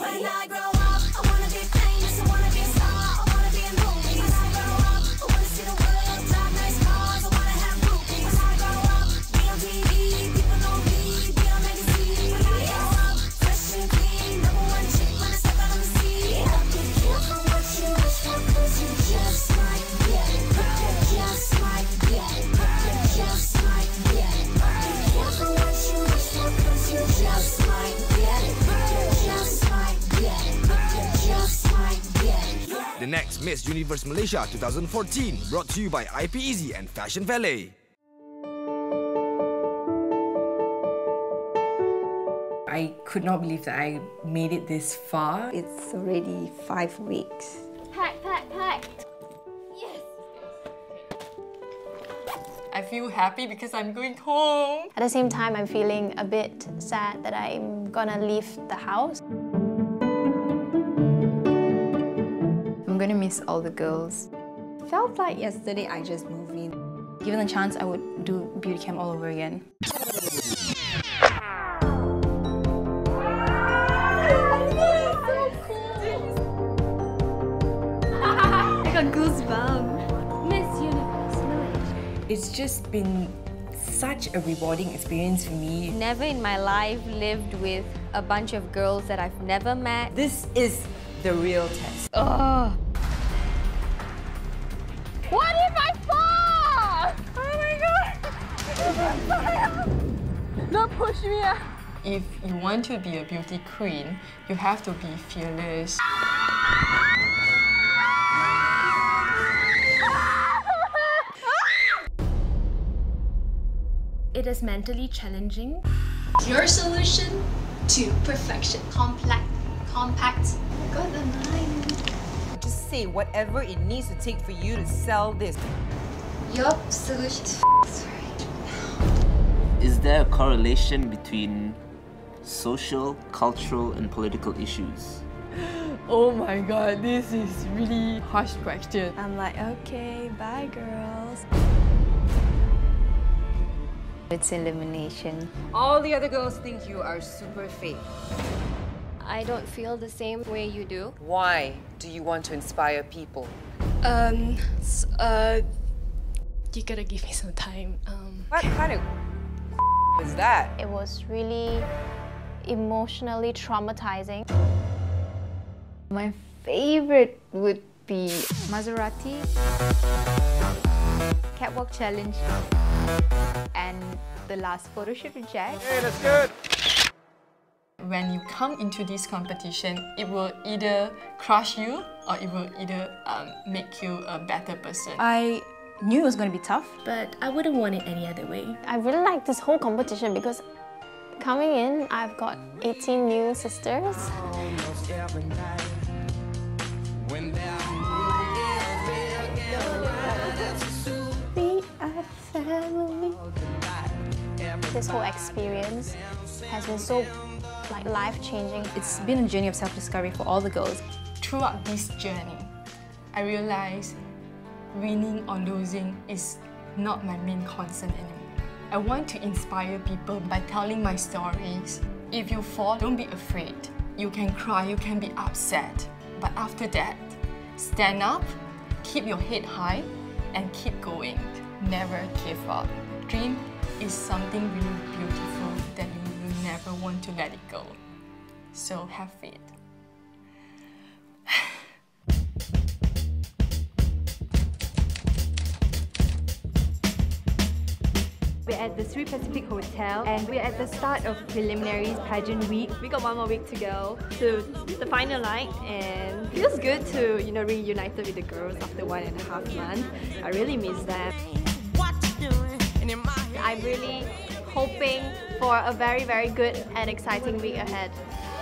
When I grow up, I wanna be famous, I wanna be a star, I wanna be in movies. When I grow up, I wanna see the world, drive nice cars, I wanna have groupies. When I grow up, be on TV, people know me, be on magazine. When I grow up, fresh and clean, number one chick when I step out on the scene. Be careful what you wish for, 'cause you just might get it. Just might get it. Just might get it. Be careful what you wish for, 'cause you just might get it. Just might get it. Just might get it. The next Miss Universe Malaysia 2014, brought to you by IP Easy and Fashion Valet. I could not believe that I made it this far. It's already 5 weeks. Pack, pack, pack. Yes. I feel happy because I'm going home. At the same time, I'm feeling a bit sad that I'm gonna leave the house. I'm gonna miss all the girls. Felt like yesterday I just moved in. Given the chance, I would do beauty camp all over again. I got goosebumps. Miss Universe Malaysia. It's just been such a rewarding experience for me. Never in my life lived with a bunch of girls that I've never met. This is the real test. Ugh. What if I fall? Oh my god! Don't push me out. If you want to be a beauty queen, you have to be fearless. It is mentally challenging. Your solution to perfection. Compact. Got the line. Just say whatever it needs to take for you to sell this. Your solution. Is there a correlation between social, cultural, and political issues? Oh my god, this is really harsh question. I'm like, okay, bye girls. It's elimination. All the other girls think you are super fake. I don't feel the same way you do. Why do you want to inspire people? You gotta give me some time. What kind of is that? It was really emotionally traumatizing. My favorite would be Maserati, Catwalk Challenge, and the last photo shoot with Jack. Hey, that's good. When you come into this competition, it will either crush you or it will either make you a better person. I knew it was going to be tough. But I wouldn't want it any other way. I really like this whole competition because coming in, I've got 18 new sisters. We are family. This whole experience has been so life-changing. It's been a journey of self-discovery for all the girls. Throughout this journey, I realized winning or losing is not my main concern anymore. I want to inspire people by telling my stories. If you fall, don't be afraid. You can cry, you can be upset. But after that, stand up, keep your head high, and keep going. Never give up. Dream is something really beautiful that you will never want to let it go. So have faith. We're at the Sri Pacific Hotel and we're at the start of preliminaries pageant week. We got one more week to go to the final night and it feels good to, reunited with the girls after 1.5 months. I really miss them. I'm really hoping for a very, very good and exciting week ahead.